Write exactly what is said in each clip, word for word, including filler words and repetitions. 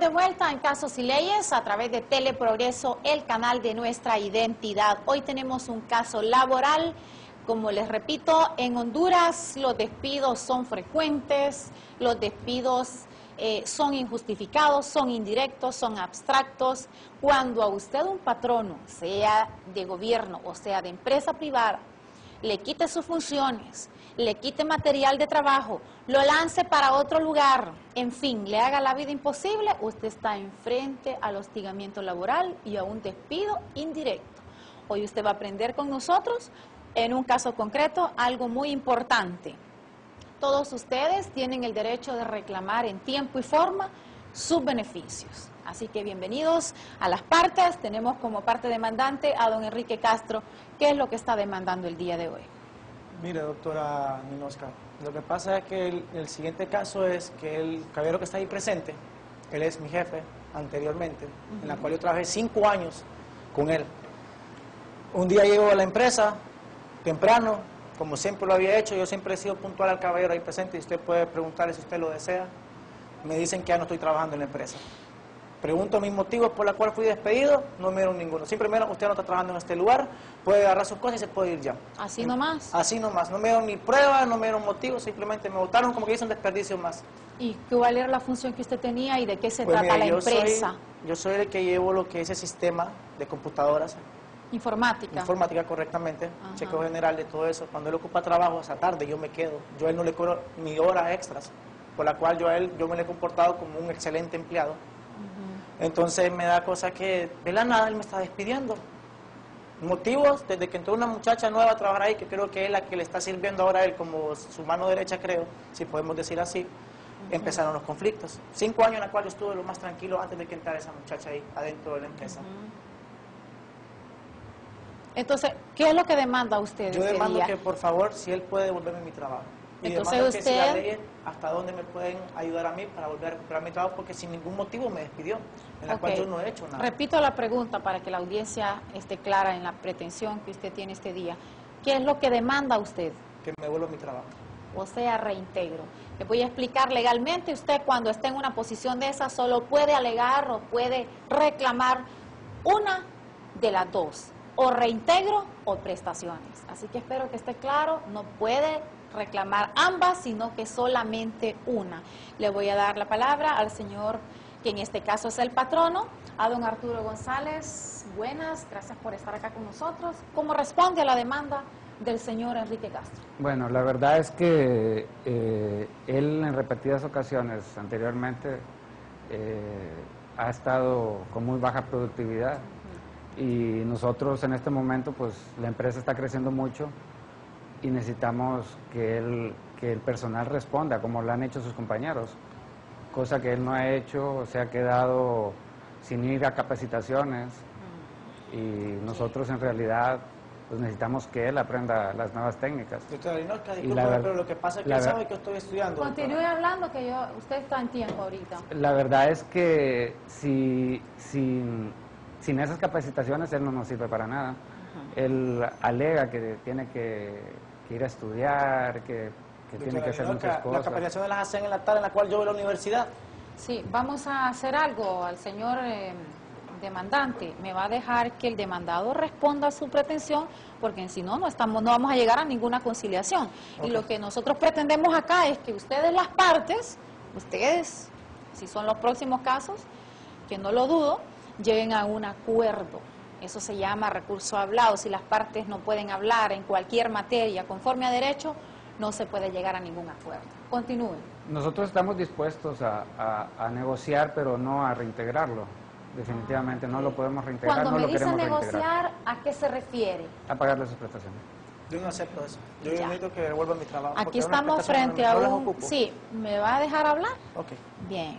de vuelta en Casos y Leyes a través de Teleprogreso, el canal de nuestra identidad. Hoy tenemos un caso laboral. Como les repito, en Honduras los despidos son frecuentes, los despidos eh, son injustificados, son indirectos, son abstractos. Cuando a usted un patrono, sea de gobierno o sea de empresa privada, le quite sus funciones, le quite material de trabajo, lo lance para otro lugar, en fin, le haga la vida imposible, usted está enfrente al hostigamiento laboral y a un despido indirecto. Hoy usted va a aprender con nosotros, en un caso concreto, algo muy importante. Todos ustedes tienen el derecho de reclamar en tiempo y forma sus beneficios. Así que bienvenidos a las partes. Tenemos como parte demandante a don Enrique Castro. ¿Qué es lo que está demandando el día de hoy? Mire, doctora Ninosca, lo que pasa es que el, el siguiente caso es que el caballero que está ahí presente, él es mi jefe anteriormente, uh-huh. en la cual yo trabajé cinco años con él. Un día llego a la empresa, temprano, como siempre lo había hecho, yo siempre he sido puntual al caballero ahí presente y usted puede preguntarle si usted lo desea. Me dicen que ya no estoy trabajando en la empresa. Pregunto mis motivos por los cuales fui despedido, no me dieron ninguno. Simplemente usted no está trabajando en este lugar, puede agarrar sus cosas y se puede ir ya. ¿Así nomás? Así nomás. No me dieron ni pruebas, no me dieron motivos, simplemente me votaron como que hizo un desperdicio más. ¿Y cuál era la función que usted tenía y de qué se pues trata mira, la yo empresa? Soy, yo soy el que llevo lo que es el sistema de computadoras. Informática. Informática, correctamente. Ajá. Chequeo general de todo eso. Cuando él ocupa trabajo esa tarde, yo me quedo. Yo a él no le cobro ni horas extras, por la cual yo a él yo me le he comportado como un excelente empleado. Uh-huh. Entonces me da cosa que de la nada él me está despidiendo. Motivos, desde que entró una muchacha nueva a trabajar ahí, que creo que es la que le está sirviendo ahora a él como su mano derecha, creo, si podemos decir así, uh-huh. empezaron los conflictos. Cinco años en la cual yo estuve lo más tranquilo antes de que entrara esa muchacha ahí adentro de la empresa. Uh-huh. Entonces, ¿qué es lo que demanda usted? Yo demando día? que, por favor, si él puede devolverme mi trabajo. Y Entonces demando usted... que si la ley, hasta dónde me pueden ayudar a mí para volver a recuperar mi trabajo, porque sin ningún motivo me despidió, en la okay. cual yo no he hecho nada. Repito la pregunta para que la audiencia esté clara en la pretensión que usted tiene este día. ¿Qué es lo que demanda usted? Que me devuelva mi trabajo. O sea, reintegro. Le voy a explicar legalmente. Usted, cuando esté en una posición de esa, solo puede alegar o puede reclamar una de las dos. O reintegro o prestaciones. Así que espero que esté claro, no puede reclamar ambas, sino que solamente una. Le voy a dar la palabra al señor, que en este caso es el patrono, a don Arturo González. Buenas, gracias por estar acá con nosotros. ¿Cómo responde a la demanda del señor Enrique Castro? Bueno, la verdad es que eh, él en repetidas ocasiones anteriormente eh, ha estado con muy baja productividad. Y nosotros en este momento, pues la empresa está creciendo mucho y necesitamos que, él, que el personal responda como lo han hecho sus compañeros, cosa que él no ha hecho, se ha quedado sin ir a capacitaciones y nosotros en realidad pues necesitamos que él aprenda las nuevas técnicas. Doctora Ninosca, disculpe, pero lo que pasa es que él sabe que estoy estudiando. Continúe doctora. hablando, que yo, usted está en tiempo ahorita. La verdad es que si... si Sin esas capacitaciones él no nos sirve para nada. Uh-huh. Él alega que tiene que, que ir a estudiar, que, que tiene que hacer muchas cosas. Las capacitaciones las hacen en la tarde en la cual yo voy a la universidad. Sí, vamos a hacer algo al señor eh, demandante. Me va a dejar que el demandado responda a su pretensión, porque si no, no, estamos, no vamos a llegar a ninguna conciliación. Okay. Y lo que nosotros pretendemos acá es que ustedes las partes, ustedes, si son los próximos casos, que no lo dudo, lleguen a un acuerdo. Eso se llama recurso hablado. Si las partes no pueden hablar en cualquier materia conforme a derecho, no se puede llegar a ningún acuerdo. Continúen. Nosotros estamos dispuestos a, a, a negociar, pero no a reintegrarlo. Definitivamente, ah, okay. no lo podemos reintegrar. Cuando no me lo dice negociar, reintegrar. ¿a qué se refiere? A pagarle sus prestaciones. Yo no acepto eso. Yo ya. necesito que devuelva mi trabajo. Aquí estamos frente a un... Sí, ¿me va a dejar hablar? Ok. Bien.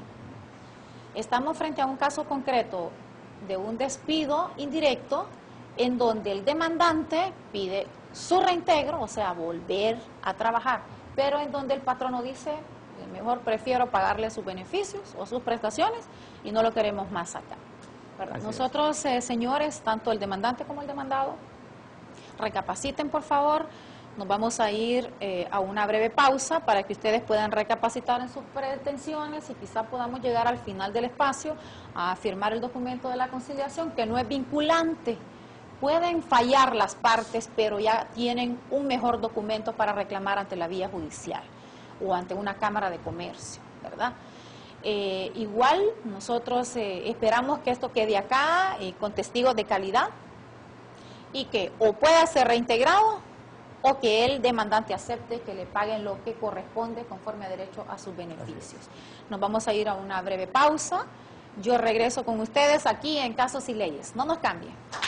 Estamos frente a un caso concreto de un despido indirecto en donde el demandante pide su reintegro, o sea, volver a trabajar, pero en donde el patrono dice, mejor prefiero pagarle sus beneficios o sus prestaciones y no lo queremos más acá. ¿Verdad? Nosotros, eh, señores, tanto el demandante como el demandado, recapaciten por favor, Nos vamos a ir eh, a una breve pausa para que ustedes puedan recapacitar en sus pretensiones y quizá podamos llegar al final del espacio a firmar el documento de la conciliación, que no es vinculante. Pueden fallar las partes, pero ya tienen un mejor documento para reclamar ante la vía judicial o ante una cámara de comercio, ¿verdad? Eh, igual nosotros eh, esperamos que esto quede acá eh, con testigos de calidad y que o pueda ser reintegrado o que el demandante acepte que le paguen lo que corresponde conforme a derecho a sus beneficios. Nos vamos a ir a una breve pausa. Yo regreso con ustedes aquí en Casos y Leyes. No nos cambien.